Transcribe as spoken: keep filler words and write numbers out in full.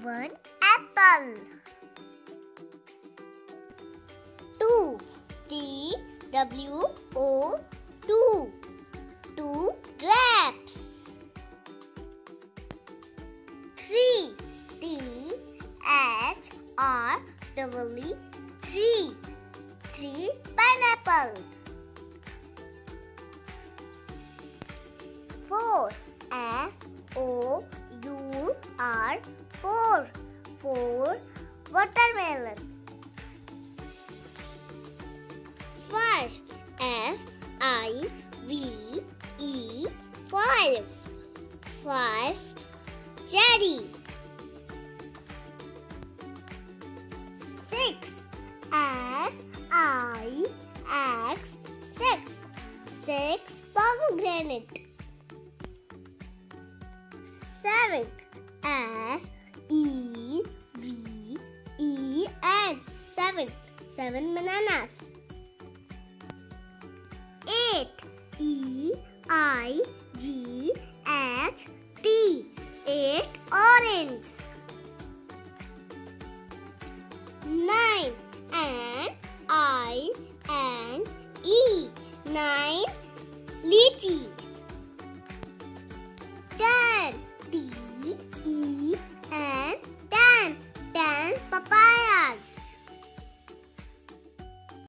One apple. Two. T W O two. Two grapes. Three. T H R E E. Three. Three pineapple. Four. F O U R. Four. Four watermelon. Five. F I V E. Five. Five cherry. Six. S I X. Six. Six pomegranate. Seven. S E V E N. Seven. Seven bananas. Eight. E I G H T. Eight orange. Nine. N I N E. Nine lychee.